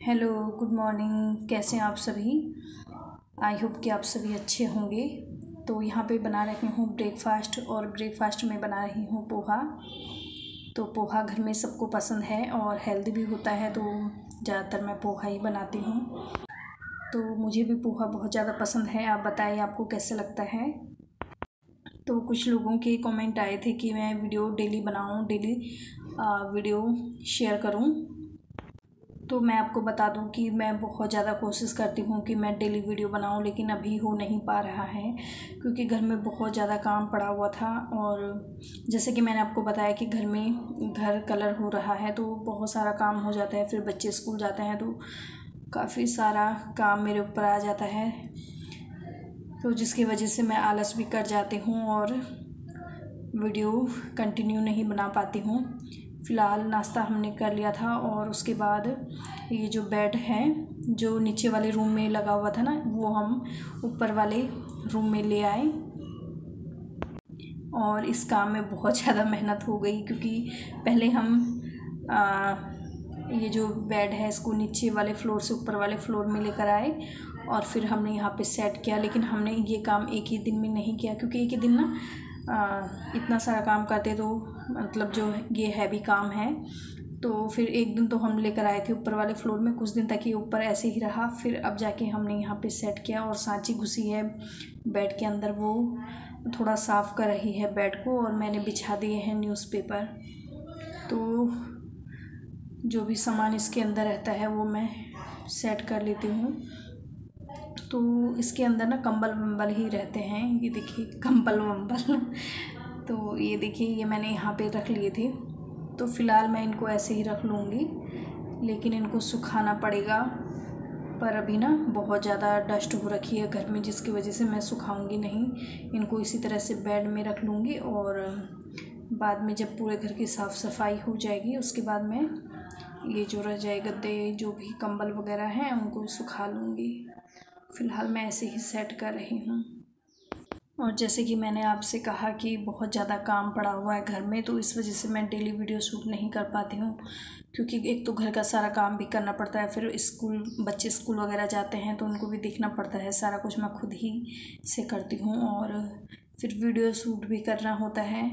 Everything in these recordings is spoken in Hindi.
Hello, good morning. कैसे हैं आप सभी? आई होप कि आप सभी अच्छे होंगे। तो यहाँ पे बना रही हूँ ब्रेकफ़ास्ट, और ब्रेकफ़ास्ट में बना रही हूँ पोहा। तो पोहा घर में सबको पसंद है और हेल्दी भी होता है, तो ज़्यादातर मैं पोहा ही बनाती हूँ। तो मुझे भी पोहा बहुत ज़्यादा पसंद है। आप बताइए आपको कैसे लगता है। तो कुछ लोगों के कमेंट आए थे कि मैं वीडियो डेली बनाऊँ, डेली वीडियो शेयर करूँ। तो मैं आपको बता दूं कि मैं बहुत ज़्यादा कोशिश करती हूँ कि मैं डेली वीडियो बनाऊं, लेकिन अभी हो नहीं पा रहा है क्योंकि घर में बहुत ज़्यादा काम पड़ा हुआ था। और जैसे कि मैंने आपको बताया कि घर कलर हो रहा है, तो बहुत सारा काम हो जाता है। फिर बच्चे स्कूल जाते हैं तो काफ़ी सारा काम मेरे ऊपर आ जाता है, तो जिसकी वजह से मैं आलस भी कर जाती हूँ और वीडियो कंटिन्यू नहीं बना पाती हूँ। फ़िलहाल नाश्ता हमने कर लिया था और उसके बाद ये जो बेड है जो नीचे वाले रूम में लगा हुआ था ना, वो हम ऊपर वाले रूम में ले आए। और इस काम में बहुत ज़्यादा मेहनत हो गई क्योंकि पहले हम ये जो बेड है इसको नीचे वाले फ्लोर से ऊपर वाले फ्लोर में लेकर आए और फिर हमने यहाँ पे सेट किया। लेकिन हमने ये काम एक ही दिन में नहीं किया क्योंकि एक ही दिन ना इतना सारा काम करते तो मतलब जो ये हैवी काम है, तो फिर एक दिन तो हम लेकर आए थे ऊपर वाले फ्लोर में, कुछ दिन तक ये ऊपर ऐसे ही रहा। फिर अब जाके हमने यहाँ पे सेट किया और सांची घुसी है बेड के अंदर, वो थोड़ा साफ़ कर रही है बेड को, और मैंने बिछा दिए हैं न्यूज़पेपर। तो जो भी सामान इसके अंदर रहता है वो मैं सेट कर लेती हूँ। तो इसके अंदर ना कंबल वम्बल ही रहते हैं, ये देखिए कंबल वम्बल तो ये देखिए ये मैंने यहाँ पे रख लिए थे। तो फ़िलहाल मैं इनको ऐसे ही रख लूँगी, लेकिन इनको सुखाना पड़ेगा। पर अभी ना बहुत ज़्यादा डस्ट हो रखी है घर में, जिसकी वजह से मैं सुखाऊंगी नहीं, इनको इसी तरह से बेड में रख लूँगी। और बाद में जब पूरे घर की साफ़ सफाई हो जाएगी उसके बाद मैं ये जो रजाई गद्दे जो भी कंबल वगैरह हैं उनको सुखा लूँगी। फ़िलहाल मैं ऐसे ही सेट कर रही हूँ। और जैसे कि मैंने आपसे कहा कि बहुत ज़्यादा काम पड़ा हुआ है घर में, तो इस वजह से मैं डेली वीडियो शूट नहीं कर पाती हूँ क्योंकि एक तो घर का सारा काम भी करना पड़ता है, फिर बच्चे स्कूल वगैरह जाते हैं तो उनको भी देखना पड़ता है। सारा कुछ मैं खुद ही से करती हूँ और फिर वीडियो शूट भी करना होता है,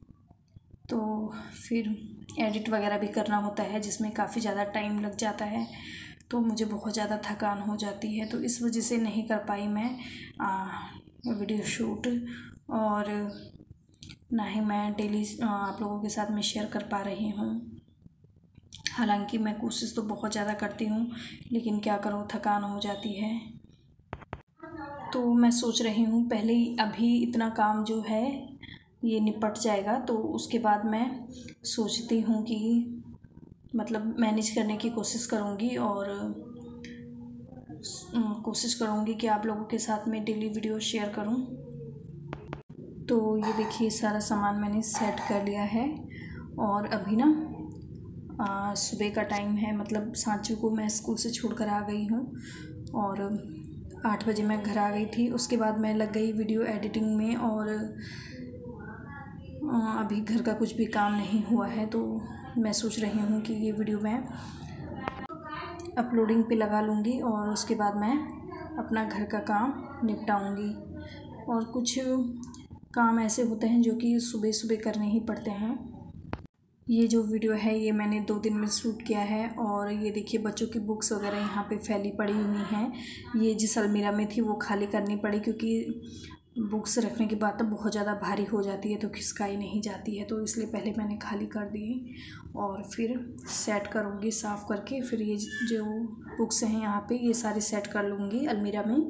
तो फिर एडिट वगैरह भी करना होता है जिसमें काफ़ी ज़्यादा टाइम लग जाता है। तो मुझे बहुत ज़्यादा थकान हो जाती है, तो इस वजह से नहीं कर पाई मैं वीडियो शूट, और ना ही मैं डेली आप लोगों के साथ में शेयर कर पा रही हूँ। हालांकि मैं कोशिश तो बहुत ज़्यादा करती हूँ, लेकिन क्या करूँ, थकान हो जाती है। तो मैं सोच रही हूँ पहले अभी इतना काम जो है ये निपट जाएगा, तो उसके बाद मैं सोचती हूँ कि मतलब मैनेज करने की कोशिश करूँगी और कोशिश करूँगी कि आप लोगों के साथ में डेली वीडियो शेयर करूँ। तो ये देखिए सारा सामान मैंने सेट कर लिया है और अभी ना सुबह का टाइम है, मतलब सांचू को मैं स्कूल से छोड़कर आ गई हूँ और 8 बजे मैं घर आ गई थी। उसके बाद मैं लग गई वीडियो एडिटिंग में, और अभी घर का कुछ भी काम नहीं हुआ है, तो मैं सोच रही हूँ कि ये वीडियो मैं अपलोडिंग पे लगा लूँगी और उसके बाद मैं अपना घर का काम निपटाऊँगी। और कुछ काम ऐसे होते हैं जो कि सुबह सुबह करने ही पड़ते हैं। ये जो वीडियो है ये मैंने 2 दिन में शूट किया है, और ये देखिए बच्चों की बुक्स वगैरह यहाँ पे फैली पड़ी हुई हैं। ये जिस अलमीरा में थी वो खाली करनी पड़ी क्योंकि बुक्स रखने के बाद तो बहुत ज़्यादा भारी हो जाती है, तो खिसकाई नहीं जाती है, तो इसलिए पहले मैंने खाली कर दी और फिर सेट करूँगी साफ़ करके। फिर ये जो बुक्स हैं यहाँ पे ये सारी सेट कर लूँगी अलमीरा में।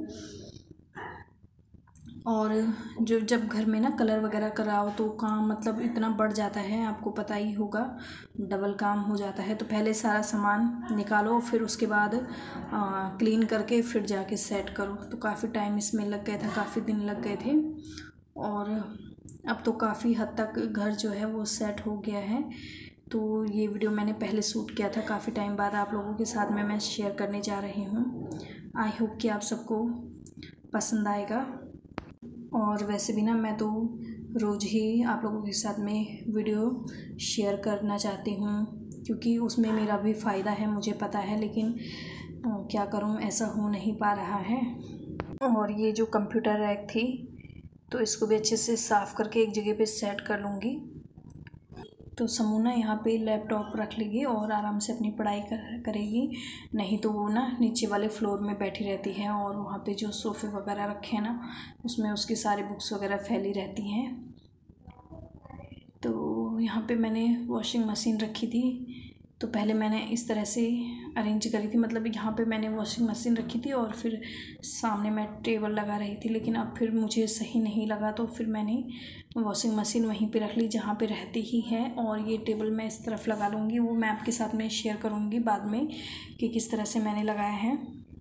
और जो जब घर में ना कलर वगैरह कराओ तो काम मतलब इतना बढ़ जाता है, आपको पता ही होगा, डबल काम हो जाता है। तो पहले सारा सामान निकालो, फिर उसके बाद क्लीन करके फिर जाके सेट करो, तो काफ़ी टाइम इसमें लग गया था, काफ़ी दिन लग गए थे। और अब तो काफ़ी हद तक घर जो है वो सेट हो गया है। तो ये वीडियो मैंने पहले शूट किया था, काफ़ी टाइम बाद आप लोगों के साथ में मैं शेयर करने जा रही हूँ। आई होप कि आप सबको पसंद आएगा। और वैसे भी ना मैं तो रोज़ ही आप लोगों के साथ में वीडियो शेयर करना चाहती हूँ, क्योंकि उसमें मेरा भी फ़ायदा है, मुझे पता है, लेकिन क्या करूं, ऐसा हो नहीं पा रहा है। और ये जो कंप्यूटर रैक थी तो इसको भी अच्छे से साफ़ करके एक जगह पे सेट कर लूँगी। तो समूना यहाँ पे लैपटॉप रख लेगी और आराम से अपनी पढ़ाई करेगी। नहीं तो वो ना नीचे वाले फ्लोर में बैठी रहती है और वहाँ पे जो सोफ़े वगैरह रखे हैं ना, उसमें उसकी सारी बुक्स वगैरह फैली रहती हैं। तो यहाँ पे मैंने वॉशिंग मशीन रखी थी, तो पहले मैंने इस तरह से अरेंज करी थी, मतलब यहाँ पे मैंने वॉशिंग मशीन रखी थी और फिर सामने मैं टेबल लगा रही थी, लेकिन अब फिर मुझे सही नहीं लगा तो फिर मैंने वॉशिंग मशीन वहीं पे रख ली जहाँ पे रहती ही है। और ये टेबल मैं इस तरफ लगा लूँगी, वो मैं आपके साथ में शेयर करूँगी बाद में कि किस तरह से मैंने लगाया है।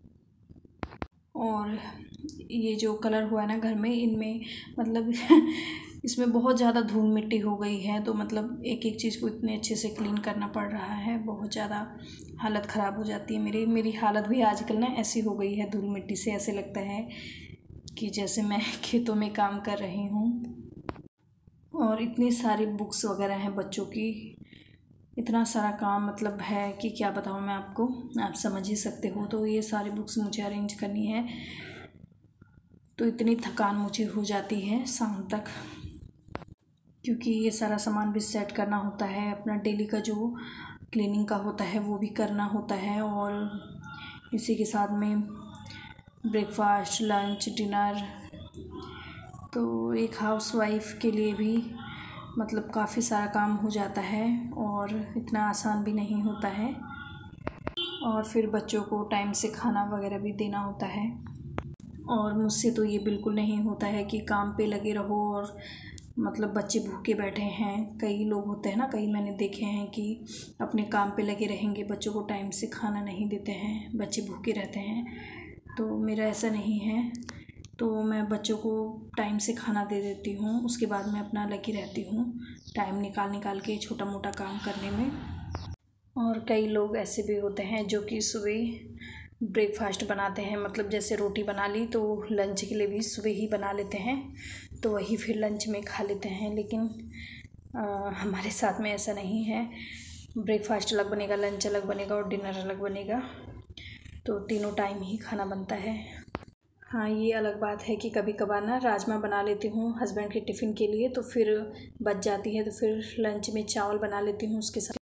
और ये जो कलर हुआ है ना घर में, इनमें मतलब इसमें बहुत ज़्यादा धूल मिट्टी हो गई है, तो मतलब एक एक चीज़ को इतने अच्छे से क्लीन करना पड़ रहा है, बहुत ज़्यादा हालत ख़राब हो जाती है मेरी हालत भी आजकल ना ऐसी हो गई है धूल मिट्टी से। ऐसे लगता है कि जैसे मैं खेतों में काम कर रही हूँ। और इतनी सारी बुक्स वगैरह हैं बच्चों की, इतना सारा काम मतलब है कि क्या बताऊँ मैं आपको, आप समझ ही सकते हो। तो ये सारी बुक्स मुझे अरेंज करनी है, तो इतनी थकान मुझे हो जाती है शाम तक, क्योंकि ये सारा सामान भी सेट करना होता है, अपना डेली का जो क्लीनिंग का होता है वो भी करना होता है, और इसी के साथ में ब्रेकफास्ट, लंच, डिनर। तो एक हाउसवाइफ़ के लिए भी मतलब काफ़ी सारा काम हो जाता है और इतना आसान भी नहीं होता है। और फिर बच्चों को टाइम से खाना वगैरह भी देना होता है, और मुझसे तो ये बिल्कुल नहीं होता है कि काम पे लगे रहो और मतलब बच्चे भूखे बैठे हैं। कई लोग होते हैं ना, कई मैंने देखे हैं कि अपने काम पे लगे रहेंगे, बच्चों को टाइम से खाना नहीं देते हैं, बच्चे भूखे रहते हैं। तो मेरा ऐसा नहीं है, तो मैं बच्चों को टाइम से खाना दे देती हूँ, उसके बाद मैं अपना लगी रहती हूँ टाइम निकाल के छोटा मोटा काम करने में। और कई लोग ऐसे भी होते हैं जो कि सुबह ब्रेकफास्ट बनाते हैं, मतलब जैसे रोटी बना ली तो लंच के लिए भी सुबह ही बना लेते हैं, तो वही फिर लंच में खा लेते हैं। लेकिन हमारे साथ में ऐसा नहीं है, ब्रेकफास्ट अलग बनेगा, लंच अलग बनेगा और डिनर अलग बनेगा, तो तीनों टाइम ही खाना बनता है। हाँ, ये अलग बात है कि कभी कभार ना राजमा बना लेती हूँ हस्बैंड के टिफ़िन के लिए, तो फिर बच जाती है, तो फिर लंच में चावल बना लेती हूँ उसके साथ।